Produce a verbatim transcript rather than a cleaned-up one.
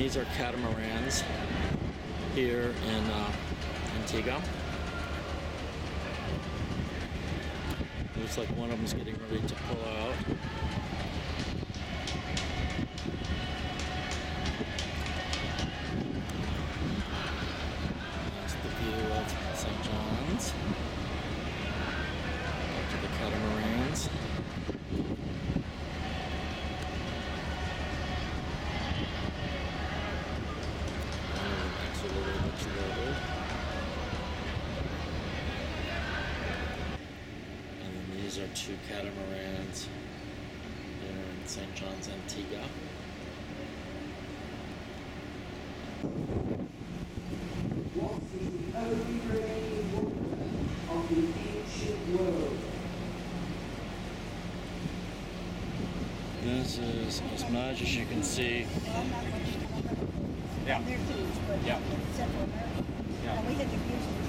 these are catamarans here in uh, Antigua. Looks like one of them's getting ready to pull out. That's the view of Saint John's. Back to the catamarans. And then these are two catamarans here in Saint John's, Antigua. Walking the only remaining water of the ancient world. This is as much as you can see. Yeah. There too, but Yeah. in Central America. Yeah. And we had to use